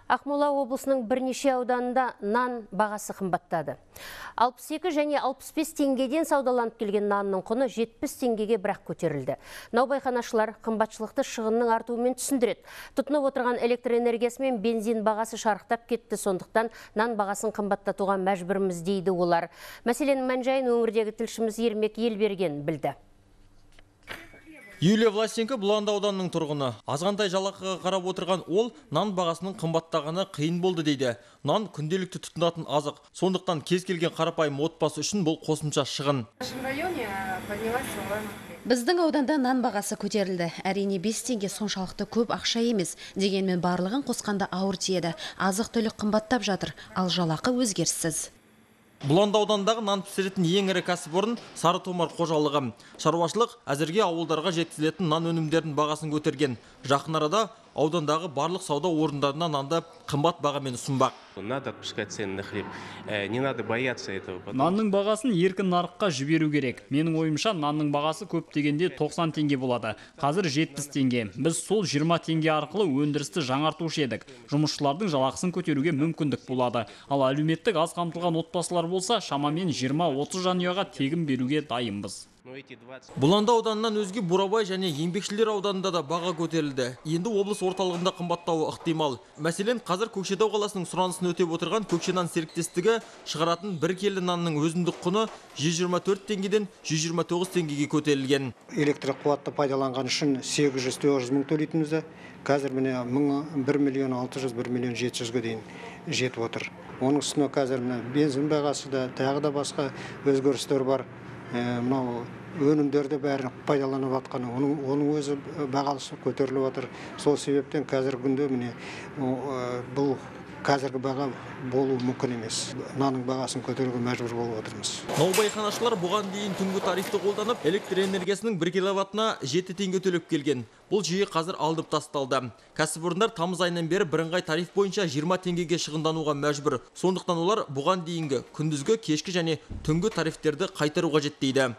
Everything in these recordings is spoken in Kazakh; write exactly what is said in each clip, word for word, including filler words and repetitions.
Ақмола облысының бірнеше ауданында нан бағасы қымбаттады. алпыс екі және алпыс бес теңгеден саудаланып келген нанның құны жетпіс теңгеге бірақ көтерілді. Наубайханашылар қымбатшылықты шығынның артуымен түсіндіреді. Тұтынып отырған электр энергиясы мен бензин бағасы шарықтап кетті, сондықтан нан бағасын қымбаттатуға мәжбүрміз дейді олар. Мәселенің мән-жайын өңірдегі тілшіміз Ермек Елберген білді. Юлия Власенко Бұланды ауданының тұрғыны. Азғантай жалақыға қарап отырған ол нан бағасының қымбаттағаны қиын болды дейді. Нан күнделікті тұтынатын азық. Сондықтан кез келген қарапайым отбасы үшін бұл қосымша шығын. Біздің ауданда нан бағасы көтерілді. Әрине бес теңге соншалықты көп ақша емес. Дегенмен барлығын қосқанда ауыр тиеді. Азық-түлік қымбаттап жатыр, ал жалақы өзгеріссіз. Бұланды аудандағы нан пісіретін ең ірі кәсіпорын Сарытомар қожалығы. Шаруашылық әзірге ауылдарға жеткізілетін нан өнімдерінің бағасын көтерген. Жақын арада аудандағы барлық сауда орындарына нанды қымбат бағамен ұсынбақ. Надо отпускать цены на хлеб. Не надо бояться этого. Нанның бағасын еркін нарыққа жіберу керек. Менің ойымша нанның бағасы көп дегенде тоқсан теңге болады. Қазір жетпіс теңге. Біз сол жиырма теңге арқылы өндірісті жаңартушы едік. Жұмысшылардың жалақысын көтеруге мүмкіндік болады. Ал әлеуметтік аз қамтылған отбасылар болса, шамамен жиырма отыз жанұяға тегін беруге дайынбыз. Бұланды ауданынан өзге Бурабай және Еңбекшілер ауданында да баға көтерілді. Енді облыс орталығында қымбаттауы ықтимал. Мәселен, қазір Көкшетау қаласының сұранысын өтеп отырған Көкшенан серіктестігі шығаратын бір келі нанның өзіндік құны жүз жиырма төрт теңгеден жүз жиырма тоғыз теңгеге көтерілген. Электр қуатты пайдаланған үшін сегіз жүз тоғыз жүз мың төлейтінімізді, қазір міне бір миллион алты жүз бір миллион жеті жүзге дейін жетіп отыр. Оның үстіне қазір бензин бағасы да, тағы да басқа өзгерістер бар. Мынау өнімдерді бәрін пайдаланып жатқан, оның, оның өзі бағасы көтеріліп отыр. Сол себептен қазіргі күнде міне бұл қазіргі баға болу мүмкін емес. Нанның бағасын көтеруге мәжбүр болып отырмыз. Наубайханашылар бұған дейін түнгі тарифті қолданып, электр энергиясының бір киловаттына жеті теңге төлеп келген. Бұл жүйе қазір алынып тасталды. Кәсіпорындар тамыз айынан бері бірыңғай тариф бойынша жиырма теңгеге шығындануға мәжбүр. Сондықтан олар бұған дейінгі күндізгі, кешкі және түнгі тарифтерді қайтару қажет дейді.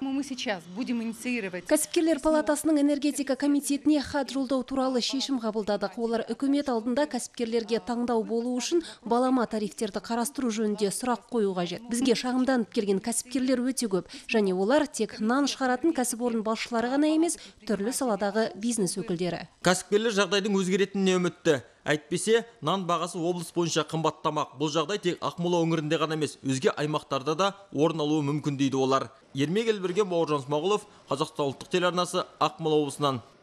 Кәсіпкерлер палатасының энергетика комитетіне хат жолдау туралы шешім қабылдадық. Олар үкімет алдында кәсіпкерлерге таңдау болу үшін балама тарифтерді қарастыру жөнінде сұрақ қою қажет. Бізге шағымданып келген кәсіпкерлер өте көп, және олар тек нан шығаратын кәсіпорын басшылары ғана емес, түрлі саладағы бизнес өкілдері. Кәсіпкерлер жағдайдың өзгеретініне үмітті. Әйтпесе, нан бағасы облыс бойынша қымбаттамақ. Бұл жағдай тек Ақмола өңірінде ғана емес, өзге аймақтарда да орын алуы мүмкін дейді олар. Ермек Елберген, Бауыржан Смағұлов, Қазақстан ұлттық телеарнасы, Ақмола облысынан.